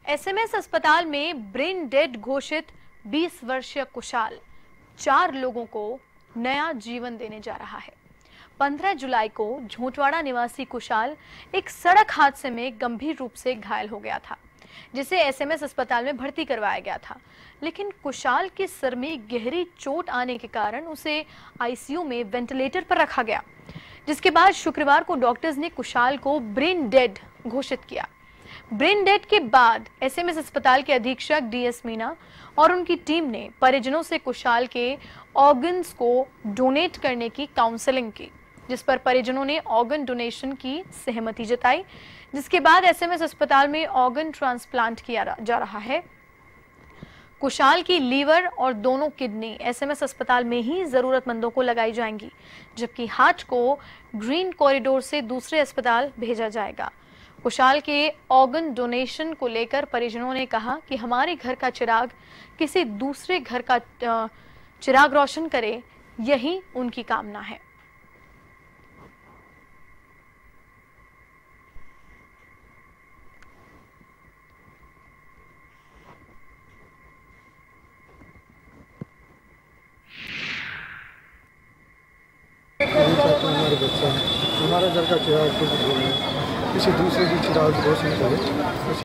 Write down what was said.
SMS अस्पताल में brain dead घोषित 20 वर्षीय कुशाल 4 लोगों को नया जीवन देने जा रहा है। 15 जुलाई को झोटवाड़ा निवासी कुशाल एक सड़क हादसे में गंभीर रूप से घायल हो गया था, जिसे एसएमएस अस्पताल में भर्ती करवाया गया था। लेकिन कुशाल के सर में गहरी चोट आने के कारण उसे आईसीयू में वेंटिलेटर पर रखा गया, जिसके बाद शुक्रवार को डॉक्टर्स ने कुशाल को ब्रेन डेड घोषित किया। ब्रेन डेड के बाद एसएमएस अस्पताल के अधीक्षक डीएस मीना और उनकी टीम ने परिजनों से कुशाल के ऑर्गन्स को डोनेट करने की काउंसलिंग की, जिस पर परिजनों ने ऑर्गन डोनेशन की सहमति जताई, जिसके बाद एसएमएस अस्पताल में ऑर्गन ट्रांसप्लांट किया जा रहा है। कुशाल की लीवर और दोनों किडनी एसएमएस अस्पताल में ही जरूरतमंदों को लगाई जाएंगी, जबकि हार्ट को ग्रीन कॉरिडोर से दूसरे अस्पताल भेजा जाएगा। कुशाल के ऑर्गन डोनेशन को लेकर परिजनों ने कहा कि हमारे घर का चिराग किसी दूसरे घर का चिराग रोशन करे, यही उनकी कामना है। हमारे बच्चा है, हमारा घर का चिराग किसी दूसरे की चिराग रोशन करे।